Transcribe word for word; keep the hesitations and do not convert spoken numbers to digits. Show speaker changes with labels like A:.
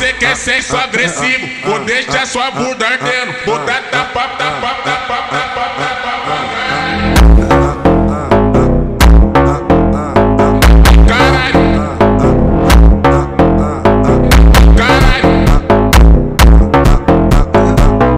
A: Você quer sexo agressivo, vou deixar sua bunda ardendo. Vou dar tapa, tapa, tapa.